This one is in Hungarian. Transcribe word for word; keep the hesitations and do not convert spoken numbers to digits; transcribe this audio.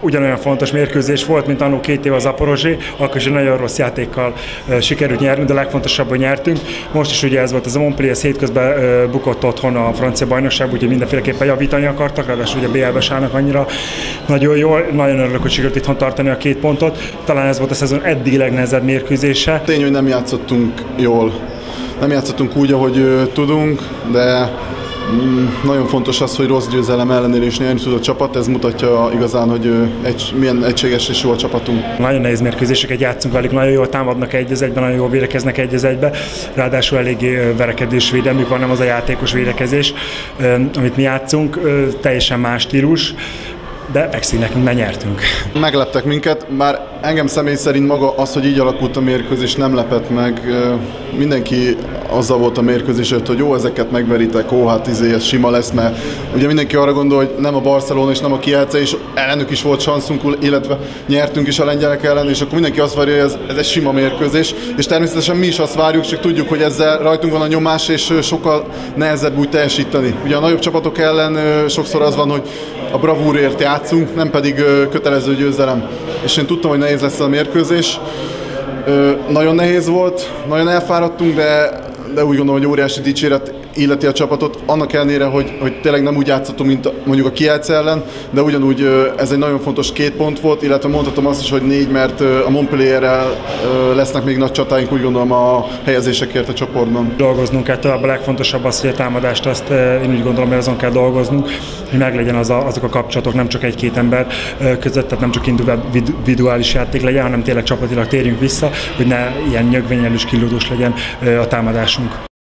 ugyanolyan fontos mérkőzés volt, mint annó két év az Zaporozsé, akkor is egy nagyon rossz játékkal sikerült nyerni, de legfontosabban nyertünk. Most is ugye ez volt, ez a Montpellier hétközben bukott otthon a francia bajnokság, úgyhogy mindenféleképpen javítani akartak, ráadásul ugye bé el-be állnak annyira nagyon jól. Nagyon örülök, hogy sikerült itthon tartani a két pontot. Talán ez volt a szezon eddigi legnehezebb mérkőzése. Tény, hogy nem játszottunk jól. Nem játszottunk úgy, ahogy uh, tudunk, de mm, nagyon fontos az, hogy rossz győzelem ellenére is nyerni tud a csapat. Ez mutatja igazán, hogy uh, egy, milyen egységes és jó a csapatunk. Nagyon nehéz mérkőzéseket játszunk velük, nagyon jól támadnak egy az egyben, nagyon jól védekeznek egy az egybe. Ráadásul eléggé verekedés védelmük van, nem az a játékos védekezés, uh, amit mi játszunk, uh, teljesen más stílus. De megszín nekünk, mert nyertünk. Megleptek minket, bár engem személy szerint maga az, hogy így alakult a mérkőzés, nem lepett meg. Mindenki azzal volt a mérkőzés, hogy jó, ezeket megveritek, ó, hát izé, ez sima lesz, mert ugye mindenki arra gondol, hogy nem a Barcelona és nem a Kielce, és ellenük is volt sanszunk, illetve nyertünk is a lengyelek ellen, és akkor mindenki azt várja, hogy ez, ez egy sima mérkőzés, és természetesen mi is azt várjuk, csak tudjuk, hogy ezzel rajtunk van a nyomás, és sokkal nehezebb úgy teljesíteni. Ugye a nagyobb csapatok ellen sokszor az van, hogy a bravúrért játszunk, nem pedig kötelező győzelem. És én tudtam, hogy nehéz lesz a mérkőzés. Nagyon nehéz volt, nagyon elfáradtunk, de, de úgy gondolom, hogy óriási dicséret illeti a csapatot, annak ellenére, hogy, hogy tényleg nem úgy játszottunk, mint mondjuk a Kielce ellen, de ugyanúgy ez egy nagyon fontos két pont volt, illetve mondhatom azt is, hogy négy, mert a Montpellierrel lesznek még nagy csatáink, úgy gondolom, a helyezésekért a csoportban. Dolgoznunk kell tovább, a legfontosabb az, hogy a támadást azt én úgy gondolom, hogy azon kell dolgoznunk, hogy meglegyen az a, azok a kapcsolatok nem csak egy-két ember között, tehát nem csak individuális játék legyen, hanem tényleg csapatilag térjünk vissza, hogy ne ilyen nyögvényelős, kilódós legyen a támadásunk.